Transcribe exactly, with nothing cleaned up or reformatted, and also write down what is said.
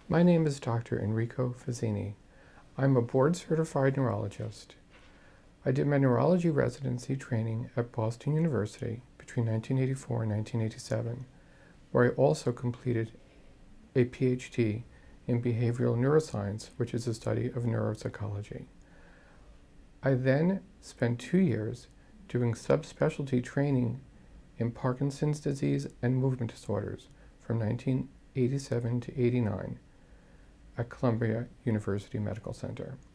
My name is Doctor Enrico Fazzini. I'm a board-certified neurologist. I did my neurology residency training at Boston University between nineteen eighty-four and nineteen eighty-seven, where I also completed a P H D in behavioral neuroscience, which is the study of neuropsychology. I then spent two years doing subspecialty training in Parkinson's disease and movement disorders from nineteen eighty-seven to eighty-nine at Columbia University Medical Center.